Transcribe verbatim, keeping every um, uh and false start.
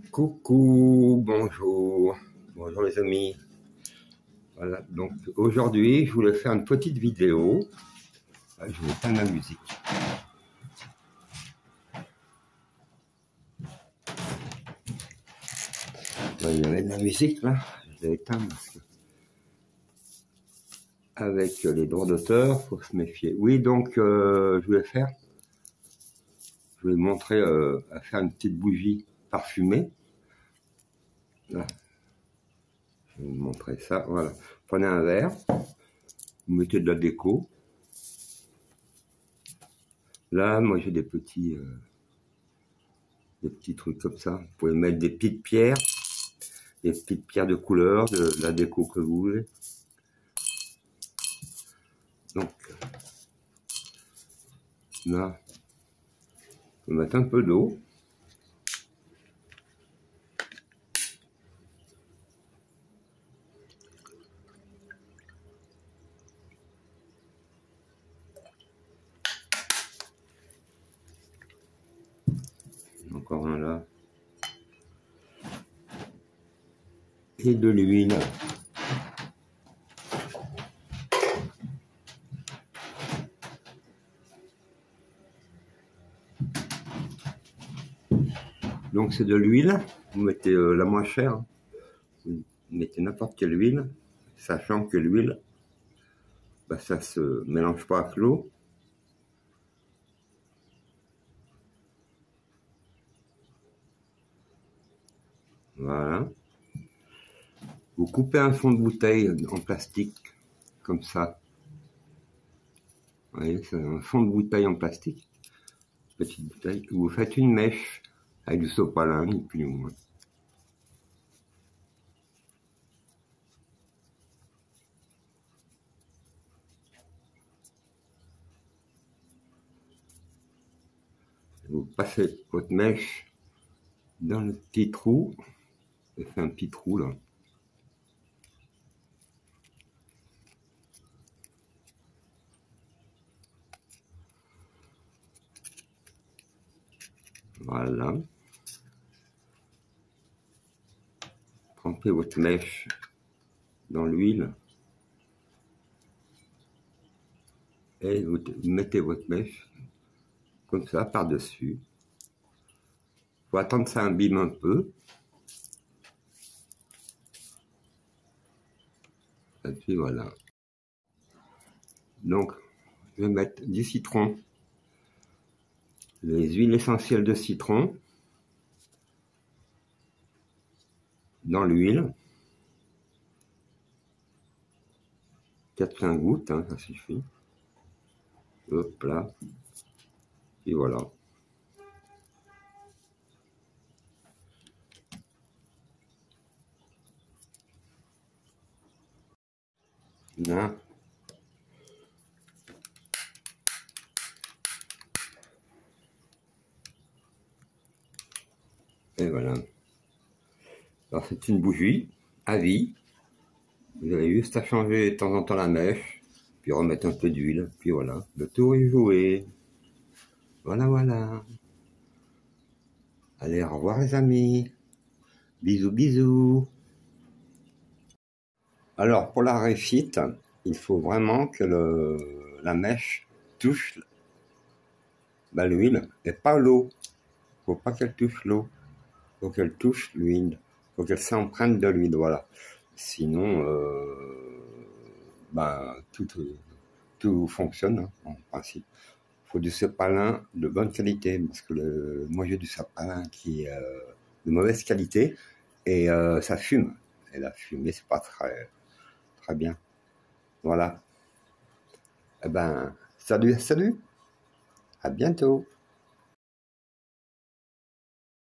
Coucou, bonjour, bonjour les amis. Voilà, donc aujourd'hui je voulais faire une petite vidéo. Je vais éteindre la musique. Il y avait de la musique là, je l'ai éteindre parce que avec les droits d'auteur, faut se méfier. Oui, donc euh, je voulais faire, je voulais montrer euh, à faire une petite bougie parfumée. Là. Je vais vous montrer ça. Voilà. Prenez un verre, vous mettez de la déco. Là, moi j'ai des petits, euh, des petits trucs comme ça. Vous pouvez mettre des petites pierres, des petites pierres de couleur, de, de la déco que vous voulez. Donc là, on va mettre un peu d'eau. Encore un là. Et de l'huile. Donc c'est de l'huile, vous mettez euh, la moins chère, hein. Vous mettez n'importe quelle huile, sachant que l'huile, bah, ça se mélange pas avec l'eau. Voilà. Vous coupez un fond de bouteille en plastique, comme ça. Vous voyez, c'est un fond de bouteille en plastique, petite bouteille. Vous faites une mèche avec du sopalin, ni plus ni moins. Vous passez votre mèche dans le petit trou. Vous faites un petit trou là. Voilà. Trempez votre mèche dans l'huile. Et vous mettez votre mèche comme ça par-dessus. Il faut attendre que ça imbibe un peu. Et puis voilà. Donc, je vais mettre du citron, les huiles essentielles de citron dans l'huile. quatre à cinq gouttes, hein, ça suffit. Hop là. Et voilà. Là. Et voilà. Alors c'est une bougie à vie. Vous avez juste à changer de temps en temps la mèche, puis remettre un peu d'huile, puis voilà. Le tour est joué. Voilà, voilà. Allez, au revoir les amis. Bisous, bisous. Alors, pour la réfit, il faut vraiment que le, la mèche touche bah, l'huile et pas l'eau. Il ne faut pas qu'elle touche l'eau. Il faut qu'elle touche l'huile. Il faut qu'elle s'emprunte de l'huile, voilà. Sinon, euh, bah, tout, tout fonctionne, hein, en principe. Il faut du sopalin de bonne qualité, parce que le, moi j'ai du sopalin qui est euh, de mauvaise qualité, et euh, ça fume. Et la fumée, c'est pas très, très bien. Voilà. Eh ben, salut, salut. À bientôt.